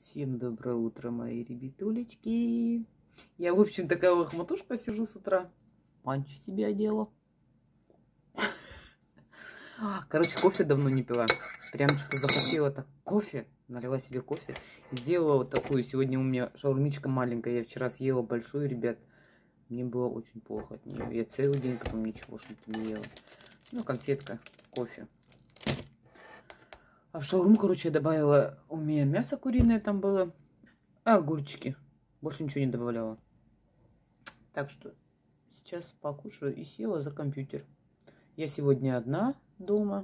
Всем доброе утро, мои ребятулечки. Я, в общем, такая лохматушка сижу с утра. Панчу себе одела. Короче, кофе давно не пила. Прям что-то захотела так кофе. Налила себе кофе. Сделала вот такую. Сегодня у меня шаурмичка маленькая. Я вчера съела большую, ребят. Мне было очень плохо от нее. Я целый день потом ничегошеньки не ела. Ну, конфетка, кофе. А в шаурму, короче, я добавила, у меня мясо куриное там было, огурчики. Больше ничего не добавляла. Так что сейчас покушаю и села за компьютер. Я сегодня одна дома.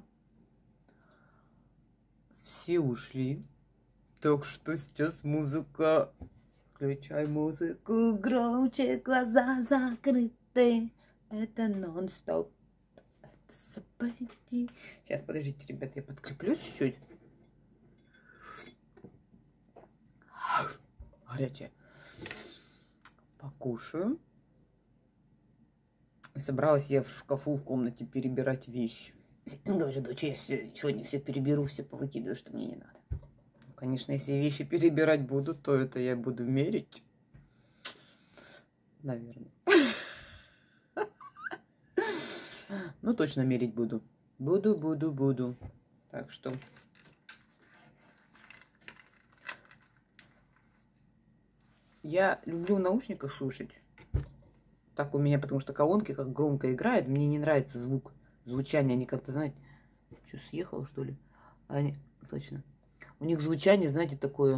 Все ушли. Так что сейчас музыка. Включай музыку громче, глаза закрыты. Это нон-стоп. Сейчас, подождите, ребят, я подкреплюсь чуть-чуть. Горячее. Покушаю. Собралась я в шкафу в комнате перебирать вещи. Говорю, дочь, я сегодня все переберу, все повыкидываю, что мне не надо. Конечно, если вещи перебирать буду, то это я буду мерить. Наверное. Ну, точно мерить буду. Буду. Так что... Я люблю в наушниках слушать. Так у меня, потому что колонки как громко играют. Мне не нравится звук, звучание. Они как-то, знаете... Что, съехало, что ли? Они... Точно. У них звучание, знаете, такое...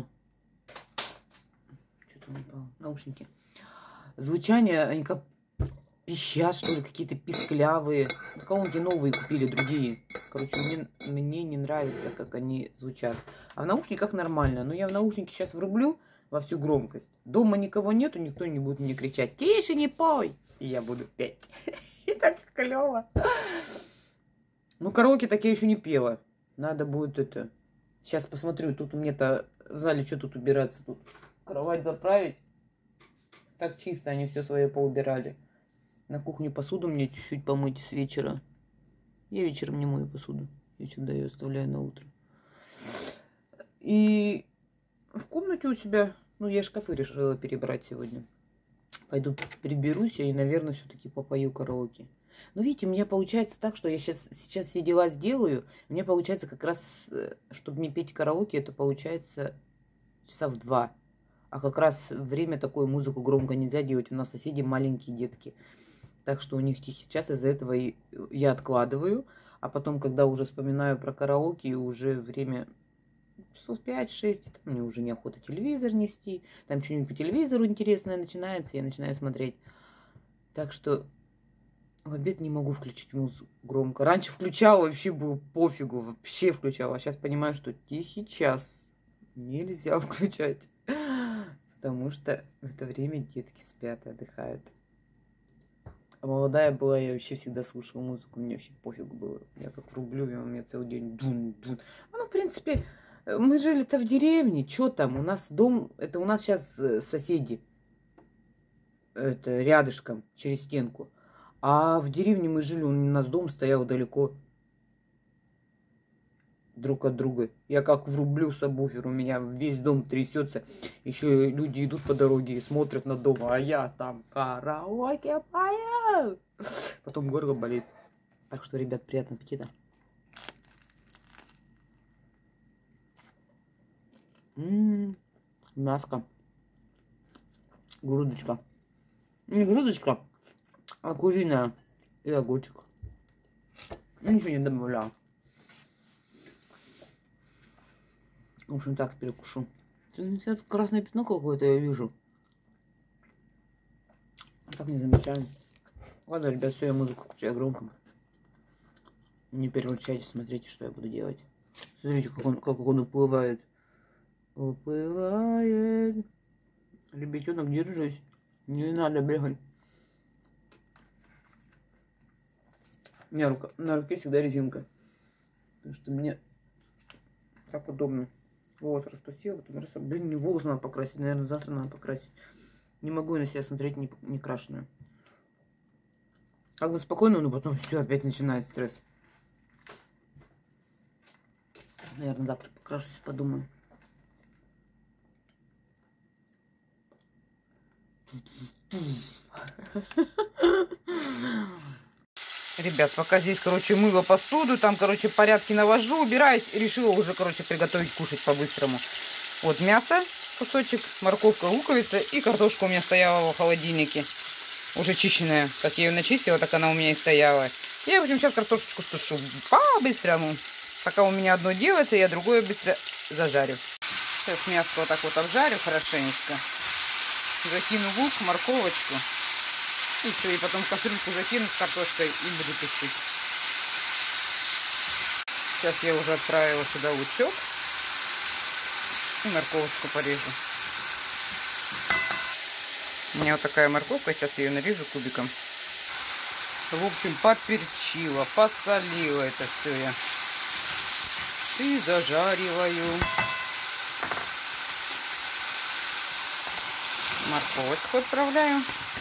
Что-то упало. Наушники. Звучание, они как... пищат, что ли, какие-то писклявые. Колонки новые купили, другие. Короче, мне не нравится, как они звучат. А в наушниках нормально. Но я в наушники сейчас врублю во всю громкость. Дома никого нету, никто не будет мне кричать: тише, не пой! И я буду петь. И так клево. Ну, караоке так я еще не пела. Надо будет это... Сейчас посмотрю. Тут у меня-то в зале что тут убираться? Тут кровать заправить. Так чисто они все свое поубирали. На кухне посуду мне чуть-чуть помыть с вечера. Я вечером не мою посуду. Я всегда ее оставляю на утро. И в комнате у себя... Ну, я шкафы решила перебрать сегодня. Пойду приберусь и, наверное, все-таки попою караоке. Но видите, у меня получается так, что я сейчас все дела сделаю. У меня получается как раз, чтобы мне петь караоке, это получается часа в 2. А как раз время такое, музыку громко нельзя делать. У нас соседи маленькие детки. Так что у них тихий час, из-за этого я откладываю. А потом, когда уже вспоминаю про караоке, уже время часов 5-6, мне уже неохота телевизор нести. Там что-нибудь по телевизору интересное начинается, я начинаю смотреть. Так что в обед не могу включить музыку громко. Раньше включала, вообще было пофигу, вообще включала. А сейчас понимаю, что тихий час нельзя включать. Потому что в это время детки спят и отдыхают. А молодая была, я вообще всегда слушала музыку, мне вообще пофигу было. Я как врублю, и у меня целый день дун-дун. А ну, в принципе, мы жили-то в деревне, что там? У нас дом, это у нас сейчас соседи. Это рядышком, через стенку. А в деревне мы жили, у нас дом стоял далеко друг от друга. Я как врублю сабвуфер, у меня весь дом трясется. Еще люди идут по дороге и смотрят на дом, а я там караоке пою. Потом горло болит. Так что, ребят, приятного аппетита. Мяско. Грудочка. Не грудочка, а куриная. И огурчик. Ничего не добавляла. В общем, так перекушу. Сейчас красное пятно какое-то я вижу. Так не замечаю. Ладно, ребят, все, я музыку включаю громко. Не переключайте, смотрите, что я буду делать. Смотрите, как он уплывает. Уплывает. Ребятенок, держись. Не надо бегать. У меня на руке всегда резинка. Потому что мне так удобно. Волос распустила, потом раз... Блин, мне волос надо покрасить. Наверное, завтра надо покрасить. Не могу на себя смотреть не крашеную. Как бы спокойно, но потом все, опять начинает стресс. Наверное, завтра покрашусь, подумаю. Ребят, пока здесь, короче, мыла посуду, там, короче, порядки навожу, убираюсь, решила уже, короче, приготовить кушать по-быстрому. Вот мясо, кусочек, морковка, луковица и картошка у меня стояла в холодильнике. Уже чищенная. Как я ее начистила, так она у меня и стояла. Я, в общем, сейчас картошечку тушу по-быстрому. Пока у меня одно делается, я другое быстро зажарю. Сейчас мясо вот так вот обжарю хорошенечко. Закину лук, морковочку. И все, и потом кастрюльку закину с картошкой и буду тушить. Сейчас я уже отправила сюда лучок. И морковочку порежу. У меня вот такая морковка, сейчас я ее нарежу кубиком. В общем, поперчила, посолила это все я. И зажариваю. Морковочку отправляю.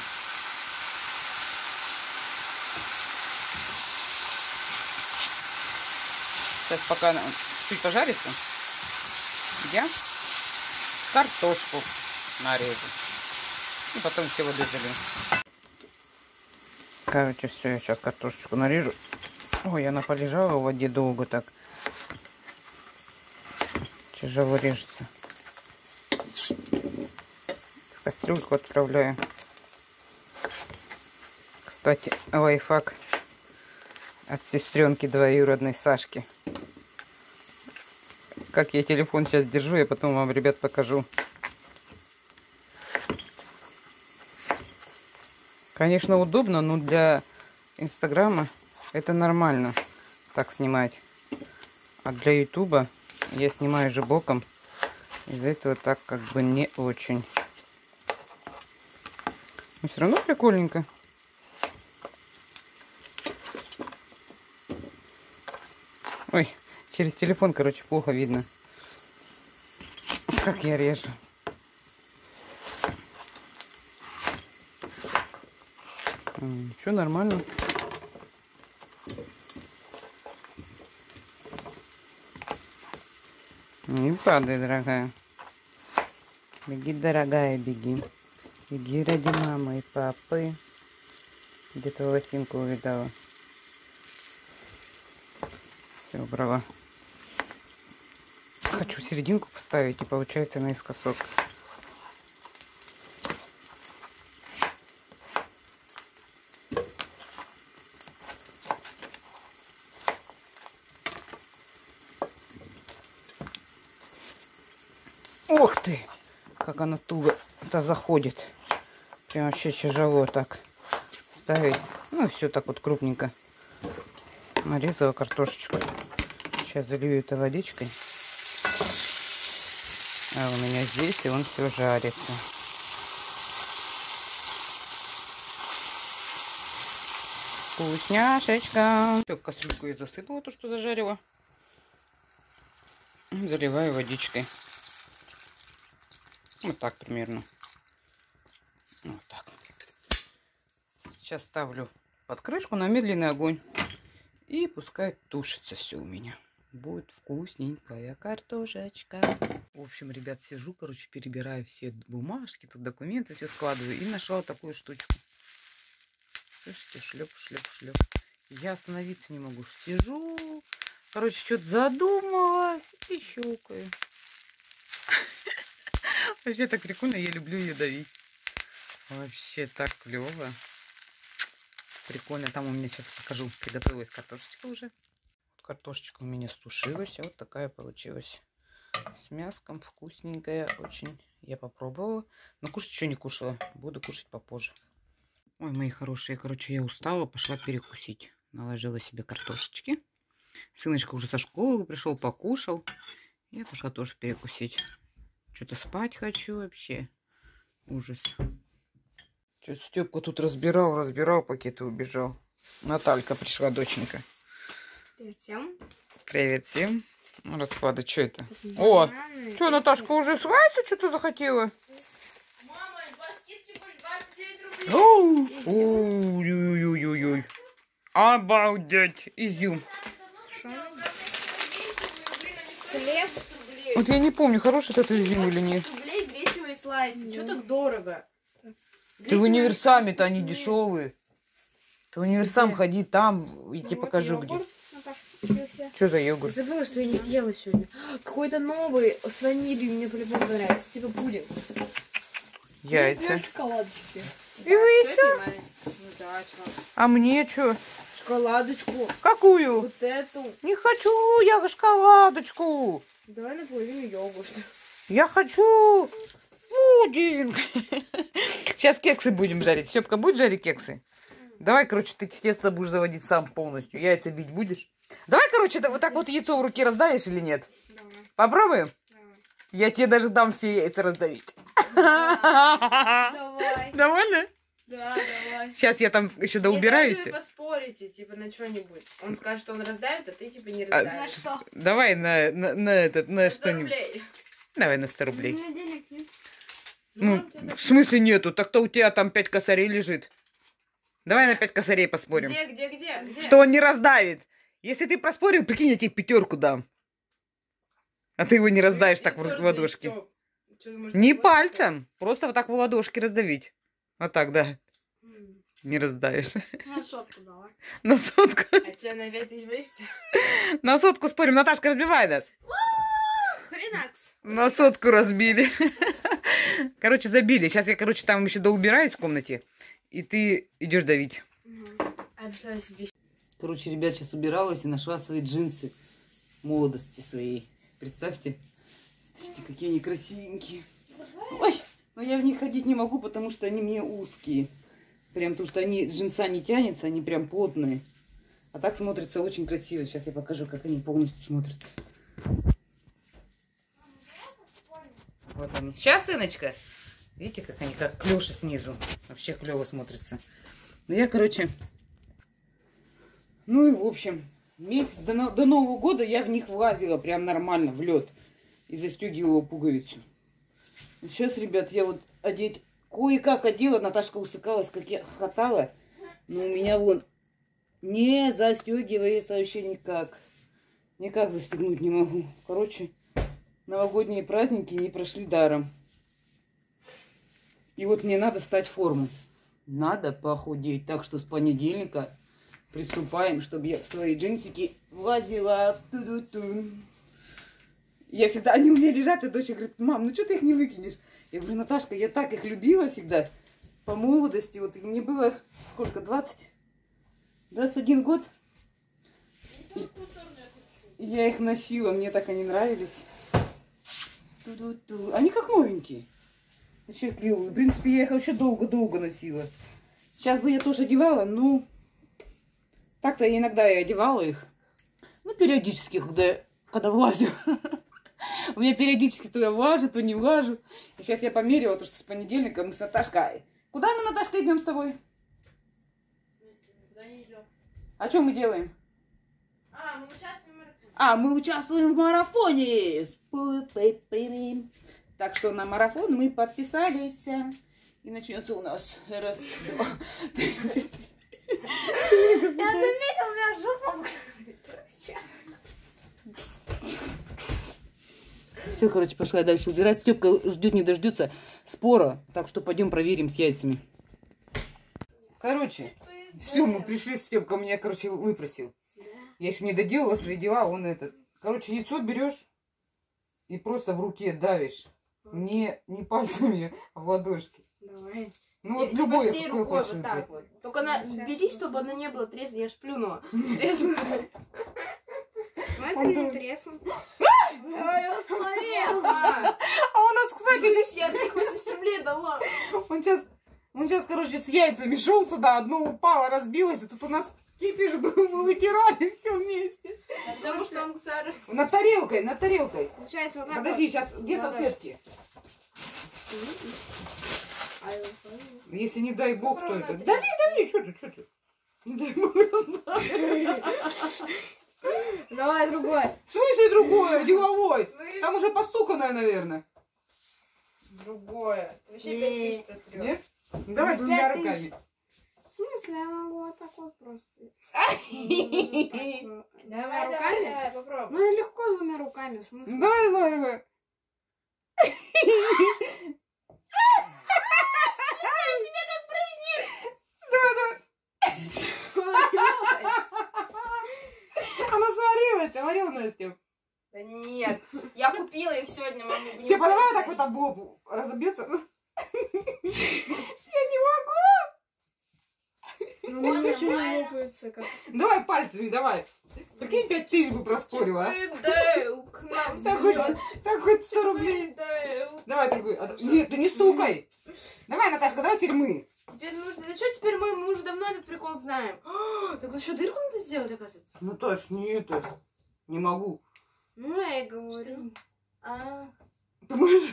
Сейчас пока она чуть пожарится, я картошку нарежу. И потом все воды залью. Короче, все, я сейчас картошечку нарежу. Ой, она полежала в воде долго так. Тяжело режется. В кастрюльку отправляю. Кстати, лайфхак от сестренки двоюродной Сашки. Как я телефон сейчас держу, я потом вам, ребят, покажу. Конечно, удобно, но для Инстаграма это нормально так снимать. А для Ютуба я снимаю же боком. Из-за этого так как бы не очень. Но все равно прикольненько. Ой, через телефон, короче, плохо видно, как я режу. Все нормально. Не падай, дорогая. Беги, дорогая, беги. Беги ради мамы и папы. Где-то волосинку увидала. Все, убрала. Хочу серединку поставить, и получается наискосок. Ух ты! Как она туго-то заходит. Прям вообще тяжело так ставить. Ну, все так вот крупненько. Нарезала картошечку. Сейчас залью это водичкой. А у меня здесь, и он все жарится. Вкусняшечка. Все, в кастрюльку я засыпала то, что зажарила. Заливаю водичкой. Вот так примерно. Вот так. Сейчас ставлю под крышку на медленный огонь. И пускай тушится все у меня. Будет вкусненькая картошечка. В общем, ребят, сижу, короче, перебираю все бумажки, тут документы все складываю. И нашла такую штучку. Слышите, шлеп, шлеп, шлеп. Я остановиться не могу. Сижу, короче, что-то задумалась и щелкаю. Вообще так прикольно, я люблю ее давить. Вообще так клево. Прикольно. Там у меня, сейчас покажу, приготовилась картошечка уже. Картошечка у меня стушилась. Вот такая получилась. С мяском. Вкусненькая очень. Я попробовала. Но кушать еще не кушала. Буду кушать попозже. Ой, мои хорошие. Короче, я устала. Пошла перекусить. Наложила себе картошечки. Сыночка уже со школы пришел, покушал. Я пошла тоже перекусить. Что-то спать хочу вообще. Ужас. Что-то Степка тут разбирал, пакеты убежал. Наталька пришла, доченька. Привет всем. Привет всем. Ну, расклады, что это? О, что, Наташка уже свайса что-то захотела? Мама, баскетки были 29 рублей. Ой-ой-ой-ой-ой. Обалдеть. Изюм. Хлеб. Вот я не помню, хороший этот изюм или нет. Рублей гречневые слайсы. Что так дорого? Ты в универсаме-то они дешевые. Ты в универсам ходи там, я тебе покажу где. Что за йогурт? Забыла, что я не съела сегодня. Какой-то новый с ванилью, мне по-любому нравится. Типа пудинг. Яйца. Шоколадочки. И вы еще? Ну да, что? А мне что? Шоколадочку. Какую? Вот эту. Не хочу я шоколадочку. Давай наполовину йогурт. Я хочу пудинг. Сейчас кексы будем жарить. Степка будет жарить кексы? Давай, короче, ты тесто будешь заводить сам полностью. Яйца бить будешь? Давай, короче, вот так вот яйцо в руке раздавишь или нет? Давай. Попробуем? Давай. Я тебе даже дам все яйца раздавить. Давай. Довольно? Да, давай. Сейчас я там еще доубираюсь. Вы поспорите, типа, на что-нибудь. Он скажет, что он раздавит, а ты, типа, не раздавишь. На что? Давай на 100 что-нибудь. рублей. Давай на 100 рублей. У меня денег нет. Ну, в смысле нету? Так-то у тебя там 5 косарей лежит. Давай на 5 косарей поспорим. Где? Что он не раздавит. Если ты проспорил, прикинь, я тебе 5 дам. А ты его не раздавишь так в ладошки. Не пальцем. Просто вот так в ладошки раздавить. Вот так, да. Не раздавишь. На сотку давай. На сотку. А что, на 5 тысяч боишься? На сотку спорим. Наташка, разбивай нас. Хренакс. На сотку разбили. Короче, забили. Сейчас я, короче, там еще доубираюсь в комнате. И ты идешь давить. Короче, ребят, сейчас убиралась и нашла свои джинсы молодости своей. Представьте. Смотрите, какие они красивенькие. Ой, но я в них ходить не могу, потому что они мне узкие. Прям потому что они, джинса не тянется, они прям плотные. А так смотрится очень красиво. Сейчас я покажу, как они полностью смотрятся. Вот они. Сейчас, сыночка. Видите, как они, как клёши снизу. Вообще клево смотрятся. Ну, я, короче... Ну и, в общем, месяц до Нового года я в них влазила прям нормально, в лед. И застегивала пуговицу. Сейчас, ребят, я вот одеть... Кое-как одела, Наташка усыкалась, как я хохотала. Но у меня вон не застегивается вообще никак. Никак застегнуть не могу. Короче, новогодние праздники не прошли даром. И вот мне надо стать в форму. Надо похудеть. Так что с понедельника приступаем, чтобы я в свои джинсики влазила. Ту-ду-ту. Я всегда, они у меня лежат, и дочь говорит: мам, ну что ты их не выкинешь? Я говорю: Наташка, я так их любила всегда. По молодости. Вот мне было сколько? 21 год. И я их носила. Мне так они нравились. Ту-ду-ту. Они как новенькие. Вообще клевые. В принципе, я их вообще долго-долго носила. Сейчас бы я тоже одевала, но... Так-то иногда я одевала их. Ну, периодически, когда влазю. У меня периодически то я влажу, то не влажу. И сейчас я померила, то что с понедельника мы с Наташкой... Куда мы, Наташка, идем с тобой? Куда не идем? А что мы делаем? Мы участвуем в марафоне. Мы участвуем в марафоне. Так что на марафон мы подписались. И начнется у нас раз, два, три, четыре. Я заметила, у меня жопа. Все, короче, пошла я дальше убирать. Степка ждет не дождется спора. Так что пойдем проверим с яйцами. Короче, все, мы пришли с Степкой. Меня, короче, выпросил. Я еще не доделала свои дела. Он этот. Короче, яйцо берешь и просто в руке давишь. Не пальцами, а в ладошки. Давай. Ну вот любой, всей рукой вот так вот. Только бери, чтобы она не была тресной. Я ж плюнула. Треснула. Смотри, не треснул. Я словила. А у нас, кстати, Видишь, я за них 80 рублей дала. Он сейчас, короче, с яйцами шел туда. Одно упало, разбилось. И тут у нас кипиш был, мы вытирали все вместе. Потому что он старый. Над тарелкой. Получается, вот так. Подожди, сейчас, где салфетки? Если не дай бог, то это... Дави, что ты? Не дай бог, Давай другой. В смысле другое, деловой? Там уже постуканное, наверное. Другое. Вообще 5 тысяч просто. Нет? Давай двумя руками. В смысле, я могу вот так вот просто. Давай, попробуй. Ну легко двумя руками, в смысле. Давай. Тебе как давай так вот об лоб разобьется. Я не могу. Ну, ничего не лопается. Как... Давай пальцами, давай. Прикинь, 5000 бы проспорила. Дейл к нам Так хоть 100 рублей. Давай другой. Нет, ты не стукай. Давай, Наташка, давай теперь мы. Теперь нужно... Да что теперь мы уже давно этот прикол знаем. Так вот еще дырку надо сделать, оказывается. Ну точно, не это. Не могу. Ну, я и говорю. Ты можешь?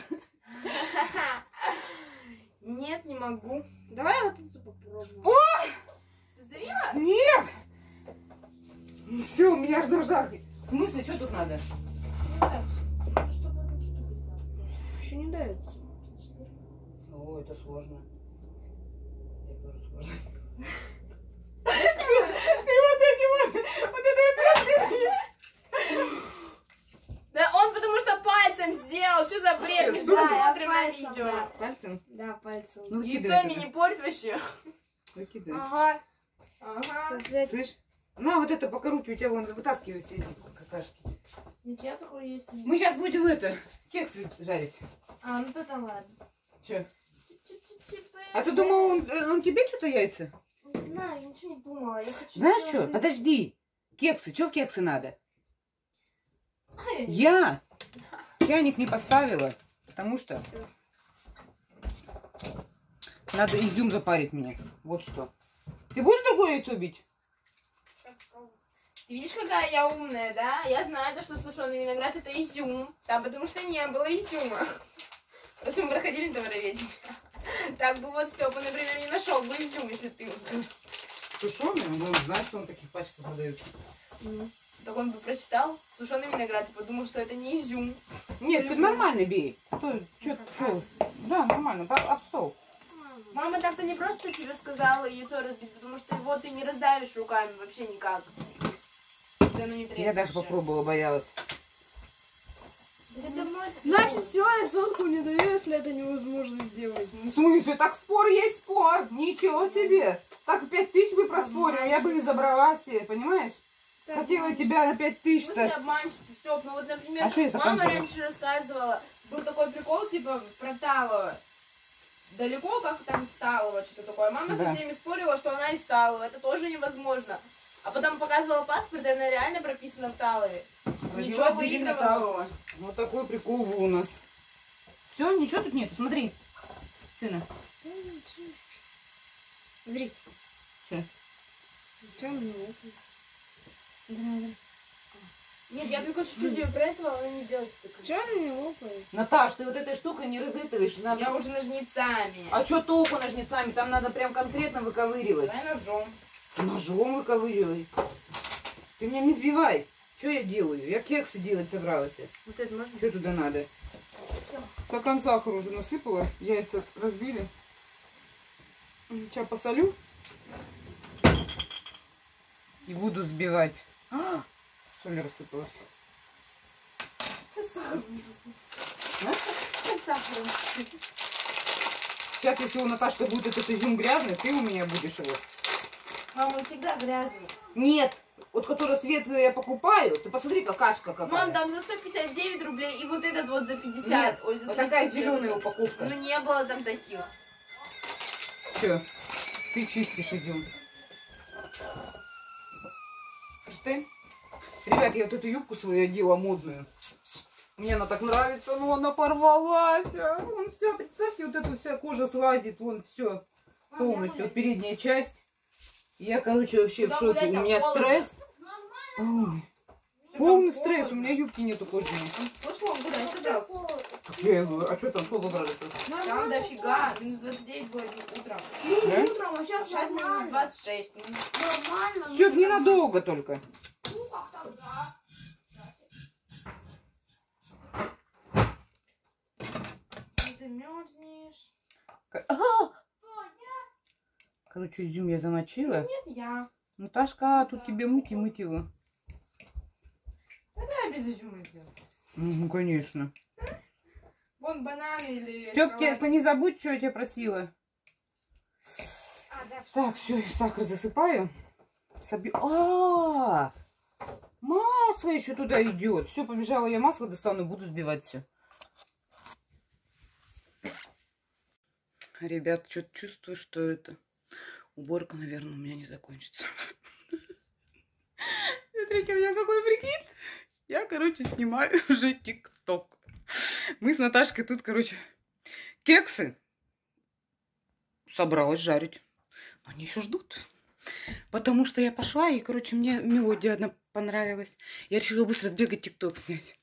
Нет, не могу. Давай вот это попробуем. Сдавила? Нет! Все, у меня аж на ржах. В смысле, что тут надо? Еще не дается. О, это сложно. Это тоже сложно. Да он потому что пальцем сделал. Что за бред? Мы же посмотрим на видео. Пальцем? Да, пальцем. Ну, Яйцо мне не порть вообще. выкидай. Ага. Ага. Слышь? На, вот это пока руки у тебя вон вытаскивайся из какашки. У тебя такое есть? Мы сейчас будем это, кексы жарить. А, ну это ладно. Че? А ты думал, он тебе что-то яйца? Не знаю, я ничего не думала. Я хочу... Знаешь что? Подожди. Кексы. Что в кексы надо? Я чайник не поставила, потому что надо изюм запарить мне. Вот что. Ты будешь другое яйцо бить? Ты видишь, какая я умная, да? Я знаю, что сушеный виноград это изюм. Там потому что не было изюма. Просто мы проходили товароведение. Так бы вот Степа, например, не нашел бы изюм, если ты узнал. Сушеный? Он знает, что он в таких пачках продает. Так он бы прочитал сушеный виноград и подумал, что это не изюм. Нет, ты нормально бей. Что? Да, нормально. Об стол. Мама так-то не просто тебе сказала яйцо разбить, потому что его ты не раздавишь руками вообще никак. Если оно не Я даже попробовала, боялась. Значит, все, я сотку не даю, если это невозможно сделать. В смысле? Так спор есть спор. Ничего себе. Так 5000 бы проспорил, я бы не забрала все, понимаешь? Хотела тебя на 5000. В смысле обманщица, Степ? Ну вот, например, А мама раньше рассказывала, был такой прикол, типа, про Талова. Далеко, как там Талова, что-то такое. Мама со всеми спорила, что она из Талова. Это тоже невозможно. А потом показывала паспорт, и она реально прописана в Талове. Ничего выигрывала. Вот такой прикол был у нас. Все, ничего тут нет. Смотри, сына. Смотри. Че? Че мне Нет, я только чуть-чуть ее прятала, она не делает. Че она не лопается? Наташ, ты вот этой штукой не разытываешь. Надо... Я уже ножницами. А что толку ножницами? Там надо прям конкретно выковыривать. Давай ножом. Ножом выковыривай. Ты меня не сбивай. Что я делаю? Я кексы делать собралась. Вот это можно? Что туда надо? Стакан сахара уже насыпала. Яйца разбили. Сейчас посолю. И буду взбивать. Соль рассыпалась. Сахаром. Сейчас, если у Наташки будет этот изюм грязный, ты у меня будешь его. Мама, он всегда грязный. Нет, вот который светлый я покупаю, ты посмотри, какашка какая. Мам, там за 159 рублей и вот этот вот за 50. Нет, ой, за вот такая 30. зеленая упаковка. Ну не было там таких. Все, ты чистишь изюм. Ты? Ребят, я вот эту юбку свою одела модную. Мне она так нравится, но она порвалась. Вон все, представьте, вот эта вся кожа слазит, вон все полностью, передняя часть. Я, короче, вообще в шоке. У меня стресс. Полный стресс, у меня юбки нету кожаной. Слушай, он гулять собрался. Я говорю, а что там, сколько градусов? Там дофига. Минус 29 было утром. Да? Утром, а сейчас Сейчас минус 26. нормально. Все, ненадолго только. Ну как тогда? Не замерзнешь. Короче, изюм я замочила. Нет, я. Наташка, тут тебе мыть и мыть его. Давай без изюма сделать. Ну, конечно. Вон бананы или... Стёпки, ты не забудь, что я тебя просила. А, да. Так, все, я сахар засыпаю. Масло еще туда идет. Все, побежала я масло достану, буду сбивать все. Ребят, что-то чувствую, что это уборка, наверное, у меня не закончится. Смотрите, у меня какой прикид. Я, короче, снимаю уже ТикТок. Мы с Наташкой тут, короче, кексы собралась жарить. Но они еще ждут. Потому что я пошла, и, короче, мне мелодия одна понравилась. Я решила быстро сбегать ТикТок снять.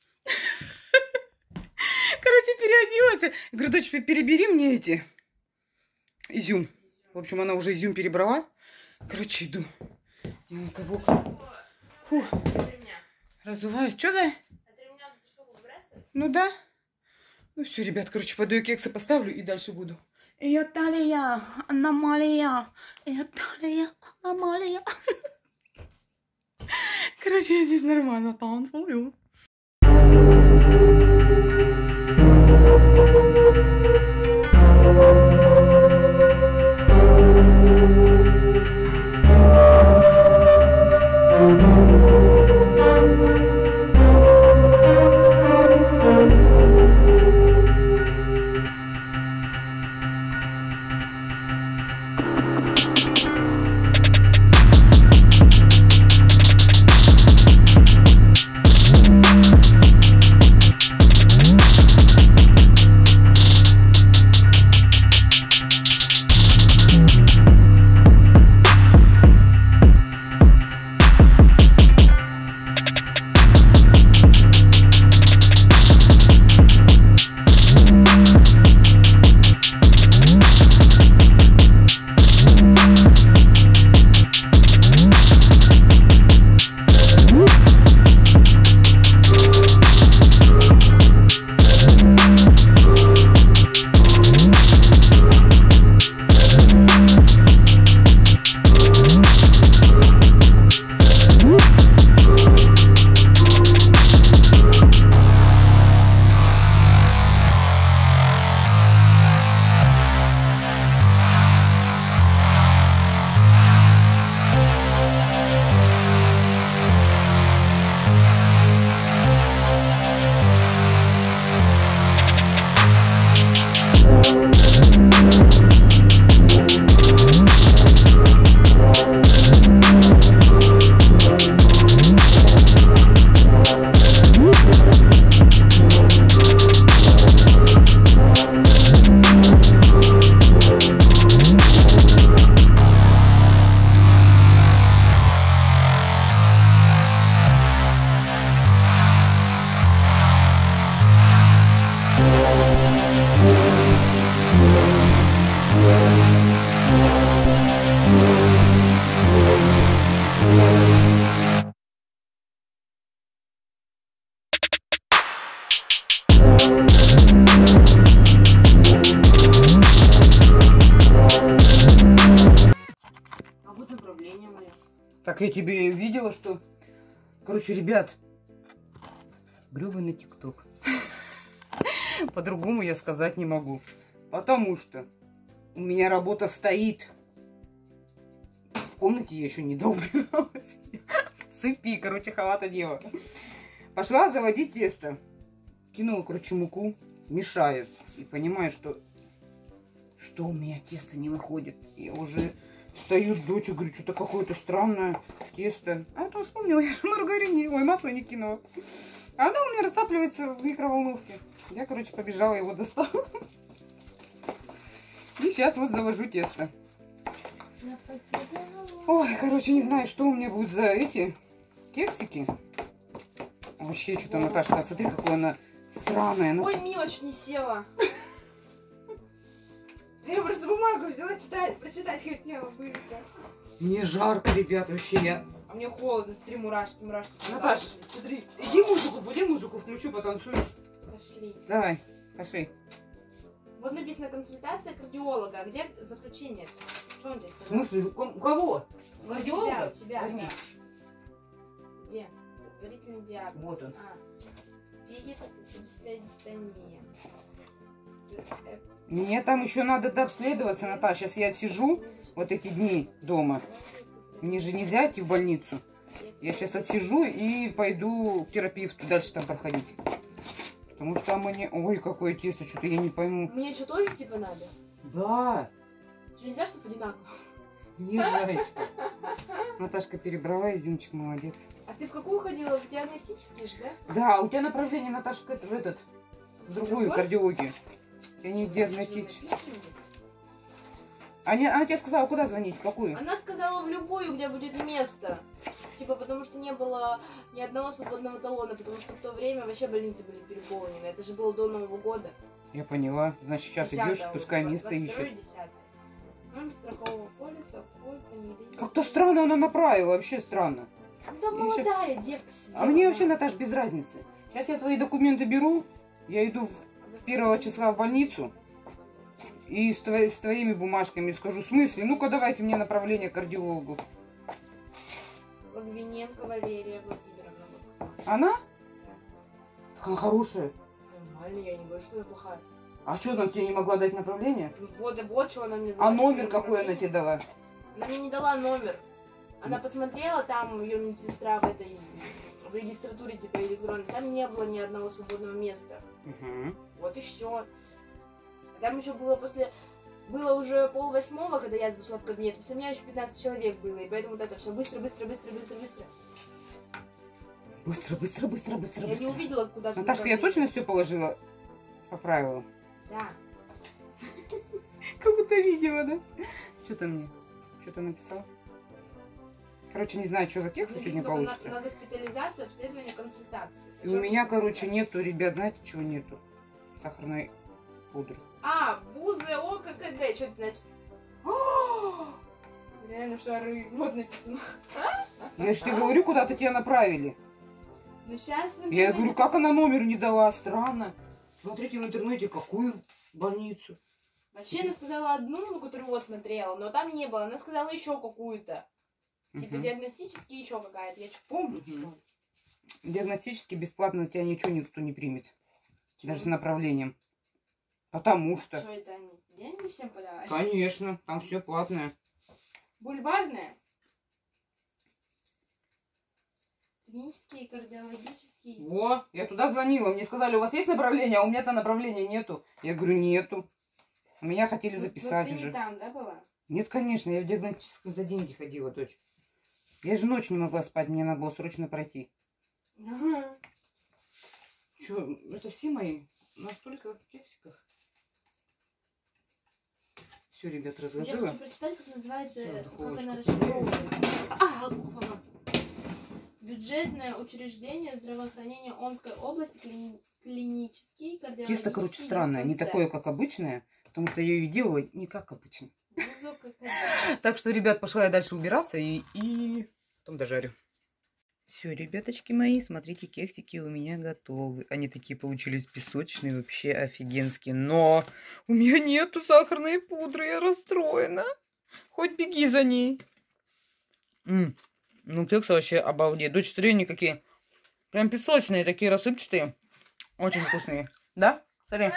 Короче, переоделась. Я говорю, дочь, перебери мне эти изюм. В общем, она уже изюм перебрала. Короче, иду. И он каблук. Фу. Разуваюсь. Что да? Ну да. Ну все, ребят, короче, пойду я кексы поставлю и дальше буду. Ее талия, аномалия. Ее талия, аномалия. Короче, я здесь нормально танцую. Так я тебе видела, что... Короче, ребят, грёбаный ТикТок. По-другому я сказать не могу. Потому что у меня работа стоит. В комнате я еще не доубиралась. В цепи, короче, халата дело. Пошла заводить тесто. Кинула, короче, муку. Мешаю. И понимаю, что у меня тесто не выходит. Я уже стою с дочью, говорю, что-то какое-то странное тесто. А потом вспомнила, я же маргарин, масло не кинула. А оно у меня растапливается в микроволновке. Я, короче, побежала, его достала. И сейчас вот завожу тесто. Ой, короче, не знаю, что у меня будет за эти кексики. Вообще, что-то Наташка, смотри, какая она странная. Ой, мелочь не села. Я просто бумагу взяла прочитать хотела быстро. Мне жарко, ребят, вообще я... А мне холодно, смотри, мурашки. Наташ, смотри, иди музыку включу, потанцуешь. Пошли. Давай, пошли. Вот написано консультация кардиолога. А где заключение? Что он здесь? В смысле, у кого? Кардиолога? У тебя, Возьми. да. Где? Предварительный диагноз. Вот он. Вегетососудистая дистония. Мне там еще надо дообследоваться, Наташа. Сейчас я отсижу вот эти дни дома. Мне же нельзя идти в больницу. Я сейчас отсижу и пойду к терапевту дальше там проходить. Потому что там они... Ой, какое тесто, что-то я не пойму. Мне что, тоже типа надо? Да. Что, нельзя, чтобы одинаково? Нет, зайчка. Наташка перебрала, изюмчик, молодец. А ты в какую ходила? В диагностические же, да? Да, у тебя направление, Наташка, в другую кардиологию. Я не диагностическую. Она тебе сказала, куда звонить, в какую? Она сказала в любую, где будет место. Типа, потому что не было ни одного свободного талона, потому что в то время вообще больницы были переполнены. Это же было до Нового года. Я поняла. Значит, сейчас идешь, пускай место ищет. 22-10. Номер страхового полиса, фамилия. Как-то странно она направила, вообще странно. Ну, там молодая девка сидела. А мне вообще, Наташ, без разницы. Сейчас я твои документы беру, я иду 1 числа в больницу и с твоими бумажками скажу, в смысле, ну-ка давайте мне направление к кардиологу. Логвиненко Валерия Владимировна. Она? Да. Так она хорошая. Нормально, я не говорю, что она плохая. А что, она тебе не могла дать направление? Ну вот что она мне дала. А номер какой она тебе дала? Она мне не дала номер. Она посмотрела, там ее медсестра в регистратуре типа электронной, там не было ни одного свободного места. Угу. Вот и все. Там еще было было уже 7:30, когда я зашла в кабинет. После меня еще 15 человек было, и поэтому вот это все быстро. Быстро. Я не увидела, куда ты. Наташка, я точно все положила по правилам? Да. Как будто видимо, да? Что-то мне? Что-то написал? Короче, не знаю, что за текст сегодня получится. На госпитализацию, обследование, консультацию. И у меня, короче, нету, ребят, знаете, чего нету? Сахарной пудры. А, БУЗы, ОККД, что это значит? Реально шары, вот написано. Я же тебе говорю, куда-то тебя направили. Ну сейчас в Я говорю, как она номер не дала? Странно. Смотрите в интернете, какую больницу. Вообще она сказала одну, ну, которую вот смотрела, но там не было. Она сказала еще какую-то. Типа диагностически еще какая-то. Я что, помню, что ли? Диагностически бесплатно тебя ничего никто не примет. Даже с направлением. Потому что... Что это они? Деньги всем подавали? Конечно, там все платное. Бульварная? Клинические, кардиологические. Во, я туда звонила. Мне сказали, у вас есть направление, а у меня-то направления нету. Я говорю, нету. Меня хотели записать ты уже. не там, да, была? Нет, конечно, я в диагностическом за деньги ходила, дочь. Я же ночь не могла спать, мне надо было срочно пройти. Ага. Че, это все мои? Настолько в кексиках. Все, ребят, Я разложила. хочу прочитать, как называется, как духовочку. она расшифровывается. Бюджетное учреждение здравоохранения Омской области, клинический, кардиологический. Тесто, короче, странное, не такое, как обычное, потому что я ее делала не как обычно. Так что, ребят, пошла я дальше убираться и потом дожарю. Все, ребяточки мои, смотрите, кексики у меня готовы. Они такие получились песочные, вообще офигенские. Но у меня нету сахарной пудры, я расстроена. Хоть беги за ней. Ну, кексы вообще обалдеть. Дочь, смотри, какие. Прям песочные, такие рассыпчатые. Очень вкусные. Да? Смотри.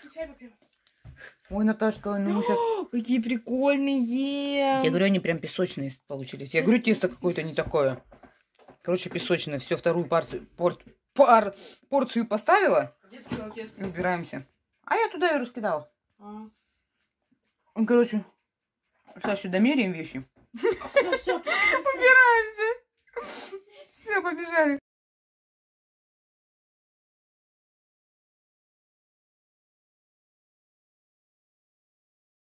Ой, Наташка, ну мы сейчас... Какие прикольные! Я говорю, они прям песочные получились. Я говорю, тесто какое-то не такое. Короче, песочное. Все, вторую порцию поставила. Убираемся. А я туда ее раскидала. Короче, сейчас сюда меряем вещи. Все. Убираемся. Все, побежали.